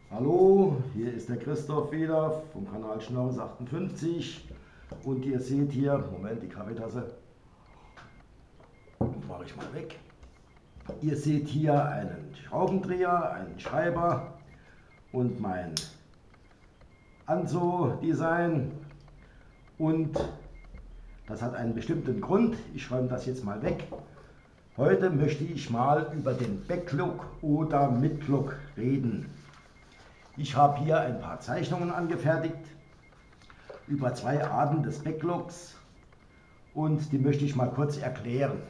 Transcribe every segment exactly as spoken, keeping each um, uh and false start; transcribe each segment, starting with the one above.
Hallo, hier ist der Christoph wieder vom Kanal Schnorres achtundfünfzig und ihr seht hier, Moment, die Kaffeetasse mache ich mal weg. Ihr seht hier einen Schraubendreher, einen Schreiber und mein Anso-Design, und das hat einen bestimmten Grund. Ich räume das jetzt mal weg. Heute möchte ich mal über den Backlook oder Midlook reden. Ich habe hier ein paar Zeichnungen angefertigt über zwei Arten des Backlooks und die möchte ich mal kurz erklären.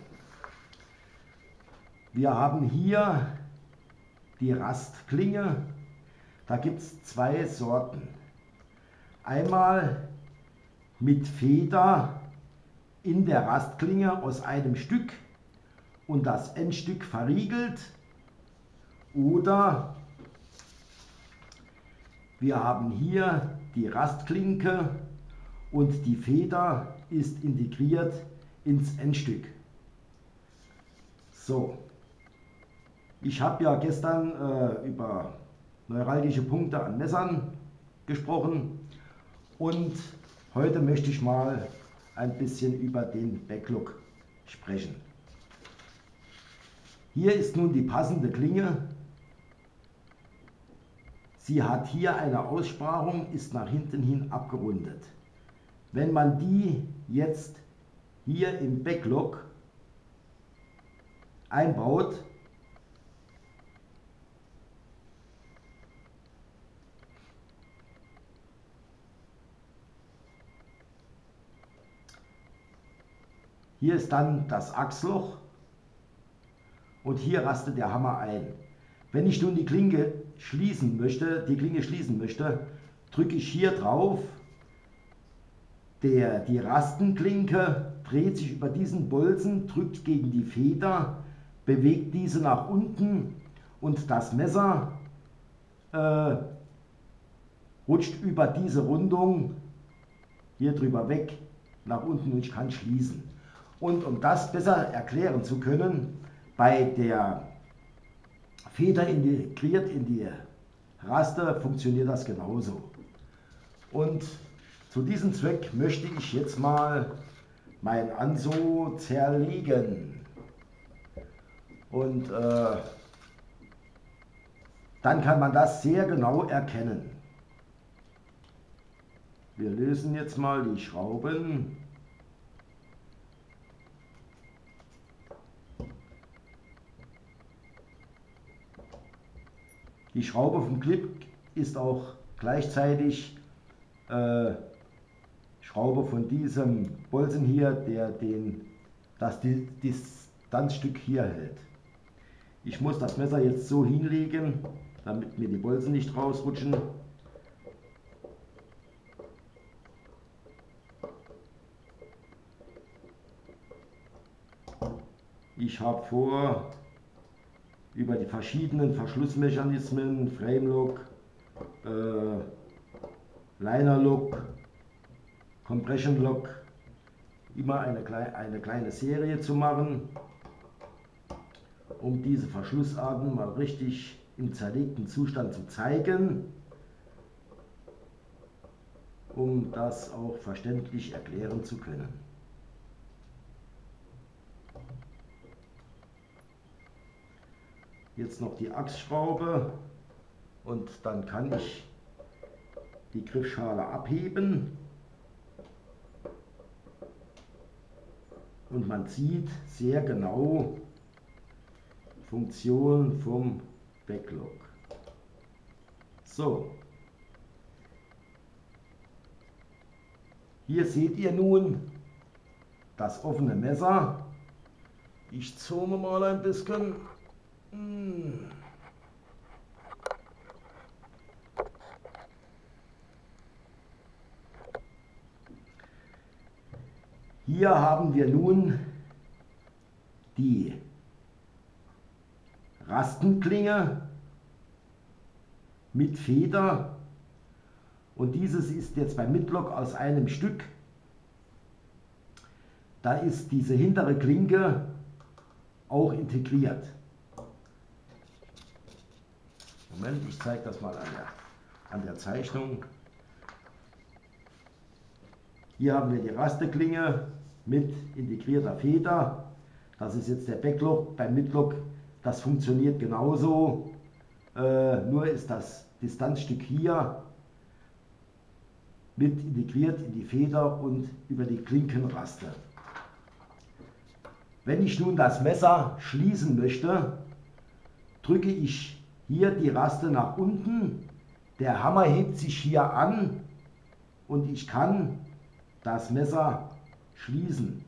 Wir haben hier die Rastklinge. Da gibt es zwei Sorten. Einmal mit Feder in der Rastklinge aus einem Stück und das Endstück verriegelt, oder wir haben hier die Rastklinke und die Feder ist integriert ins Endstück. So, ich habe ja gestern äh, über neuralgische Punkte an Messern gesprochen und heute möchte ich mal ein bisschen über den Backlook sprechen. Hier ist nun die passende Klinge. Sie hat hier eine Aussparung, ist nach hinten hin abgerundet. Wenn man die jetzt hier im Backlook einbaut, hier ist dann das Achsloch und hier rastet der Hammer ein. Wenn ich nun die Klinge schließen möchte, die Klinge schließen möchte, drücke ich hier drauf. Der, die Rastenklinke dreht sich über diesen Bolzen, drückt gegen die Feder, bewegt diese nach unten und das Messer äh, rutscht über diese Rundung hier drüber weg nach unten und ich kann schließen. Und um das besser erklären zu können, bei der Feder integriert in die Raste funktioniert das genauso. Und zu diesem Zweck möchte ich jetzt mal mein Anso zerlegen. Und äh, dann kann man das sehr genau erkennen. Wir lösen jetzt mal die Schrauben. Die Schraube vom Clip ist auch gleichzeitig äh, Schraube von diesem Bolzen hier, der den, das Distanzstück hier hält. Ich muss das Messer jetzt so hinlegen, damit mir die Bolzen nicht rausrutschen. Ich habe vor, über die verschiedenen Verschlussmechanismen, Frame-Lock, äh, Liner-Lock, Compression-Lock, immer eine, eine kleine Serie zu machen, um diese Verschlussarten mal richtig im zerlegten Zustand zu zeigen, um das auch verständlich erklären zu können. Jetzt noch die Achsschraube und dann kann ich die Griffschale abheben und man sieht sehr genau Funktion vom Backlook. So, hier seht ihr nun das offene Messer. Ich zoome mal ein bisschen. Hier haben wir nun die Rastenklinge mit Feder und dieses ist jetzt beim Midlock aus einem Stück. Da ist diese hintere Klinke auch integriert. Moment, ich zeige das mal an der, an der Zeichnung. Hier haben wir die Rasteklinge mit integrierter Feder. Das ist jetzt der Backlock. Beim Midlock, das funktioniert genauso. Äh, nur ist das Distanzstück hier mit integriert in die Feder und über die Klinkenraste. Wenn ich nun das Messer schließen möchte, drücke ich hier die Raste nach unten. Der Hammer hebt sich hier an und ich kann das Messer schließen.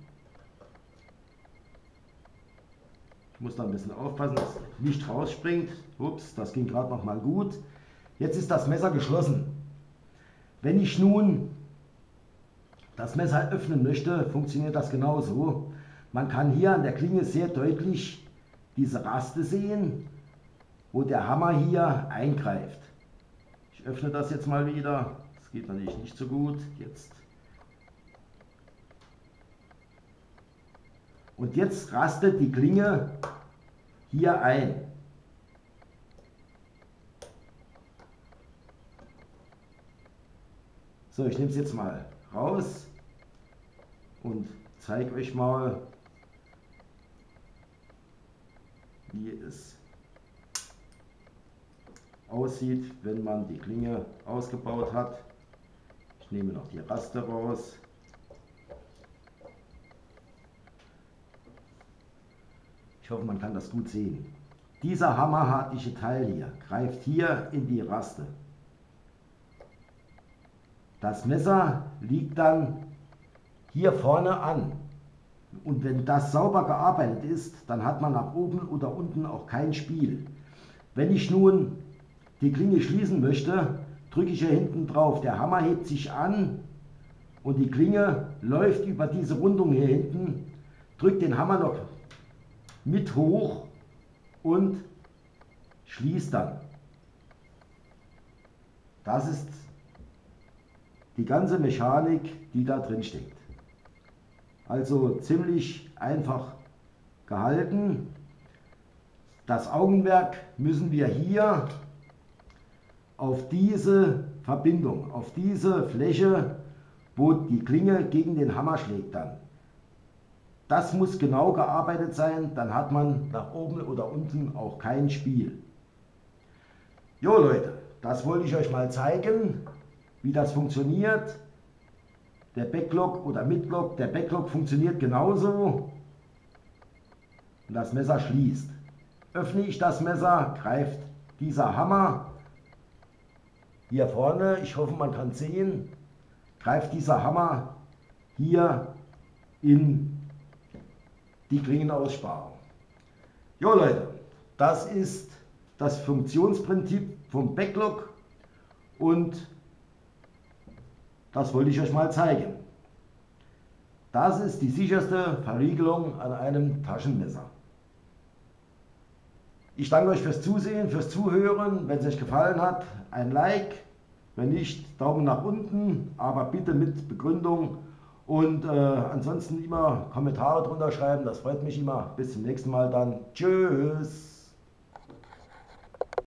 Ich muss da ein bisschen aufpassen, dass nicht rausspringt. Ups, das ging gerade noch mal gut. Jetzt ist das Messer geschlossen. Wenn ich nun das Messer öffnen möchte, funktioniert das genauso. Man kann hier an der Klinge sehr deutlich diese Raste sehen, wo der Hammer hier eingreift. Ich öffne das jetzt mal wieder. Das geht natürlich nicht so gut. Jetzt. Und jetzt rastet die Klinge hier ein. So, ich nehme es jetzt mal raus und zeige euch mal, wie es aussieht, wenn man die Klinge ausgebaut hat. Ich nehme noch die Raste raus. Ich hoffe, man kann das gut sehen. Dieser hammerhartige Teil hier greift hier in die Raste. Das Messer liegt dann hier vorne an. Und wenn das sauber gearbeitet ist, dann hat man nach oben oder unten auch kein Spiel. Wenn ich nun die Klinge schließen möchte, drücke ich hier hinten drauf. Der Hammer hebt sich an und die Klinge läuft über diese Rundung hier hinten, drückt den Hammer noch mit hoch und schließt dann. Das ist die ganze Mechanik, die da drin steckt. Also ziemlich einfach gehalten. Das Augenmerk müssen wir hier auf diese Verbindung, auf diese Fläche, wo die Klinge gegen den Hammer schlägt dann. Das muss genau gearbeitet sein, dann hat man nach oben oder unten auch kein Spiel. Jo Leute, das wollte ich euch mal zeigen, wie das funktioniert. Der Backlock oder Midlock, der Backlock funktioniert genauso. Und das Messer schließt. Öffne ich das Messer, greift dieser Hammer hier vorne, ich hoffe man kann sehen, greift dieser Hammer hier in die Klingenaussparung. Jo Leute, das ist das Funktionsprinzip vom Backlock und das wollte ich euch mal zeigen. Das ist die sicherste Verriegelung an einem Taschenmesser. Ich danke euch fürs Zusehen, fürs Zuhören. Wenn es euch gefallen hat, ein Like. Wenn nicht, Daumen nach unten, aber bitte mit Begründung. Und äh, ansonsten immer Kommentare drunter schreiben, das freut mich immer. Bis zum nächsten Mal dann. Tschüss.